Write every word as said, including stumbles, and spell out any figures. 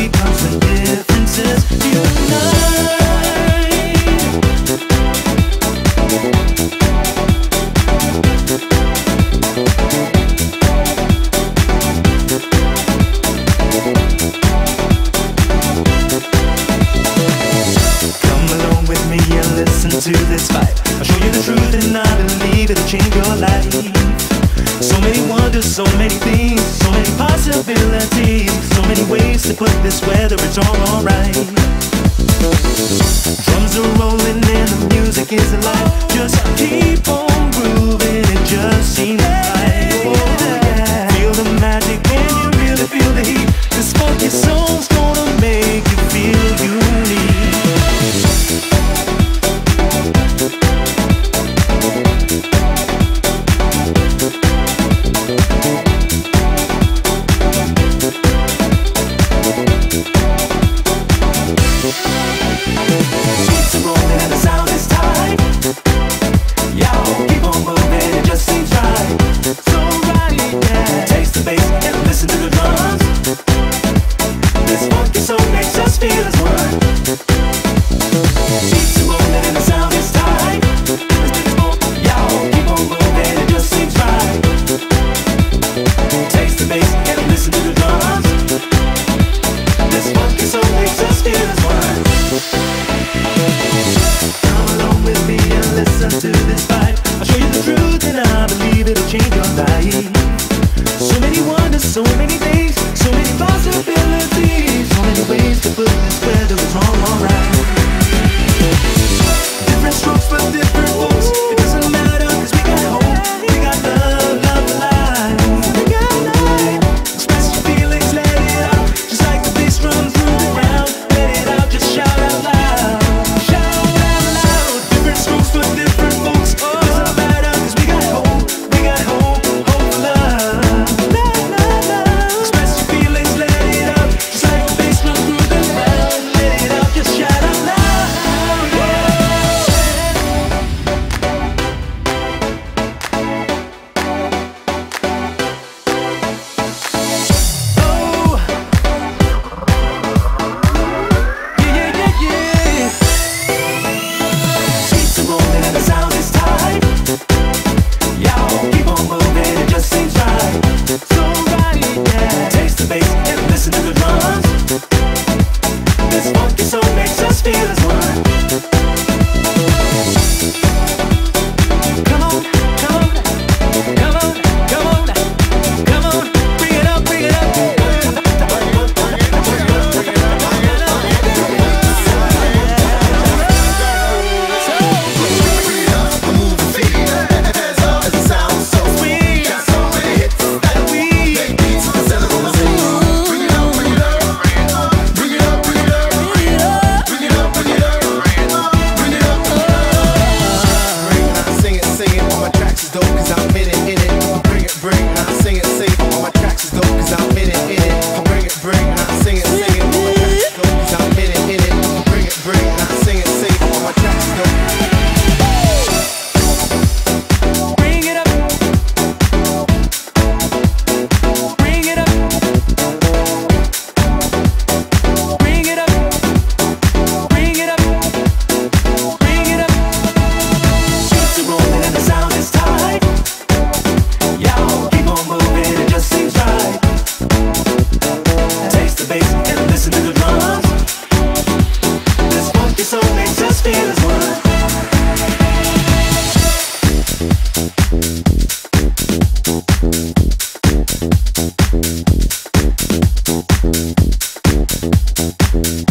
beauty comes from differences. Unite. Come along with me and listen to this vibe. I'll show you the truth and I believe it'll change your life. So many wonders, so many things, so many possibilities, so many ways to put this whether it's all alright. Drums are rolling and the music is alive. Just keep on grooving, it just seems right. Oh yeah. Feel the magic when you really feel the heat. This funky soul's gonna make you feel unique. Beats are rolling and the sound is tight. Y'all keep on moving, it just seems right. So right, yeah. Taste the bass and listen to the drums. This funky soul makes us feel as one. Beats are rolling and the sound is tight. Y'all keep on moving, it just seems right. Taste the bass and listen to the drums. This funky soul makes us feel as one. Come along with me and listen to this vibe. I'll show you the truth and I believe it'll change your life. So many wonders, so many things, so many possibilities, so many ways to put this weather is all alright. Different strokes for different folks. It doesn't matter cause we got hope. We got love, love alive. We got life. Express your feelings, let it out. Just like the bass drums moving around. Let it out, just shout out loud. Shout out loud. Different strokes for different folks. Doesn't matter cause we got hope. We got hope, hope for love. Love, love, love. Express your feelings, let it out. Just like the bass drums moving around. Let it out, just shout out loud. Oh, yeah, yeah, yeah, yeah. Beats are rolling and the sound is tight. Y'all keep on moving, it just seems right. So right, yeah. Taste the bass and listen to the drums. This funky soul makes us feel as one. Come on, come on, come on, come on, come on, bring it up, bring it up. We'll be right back.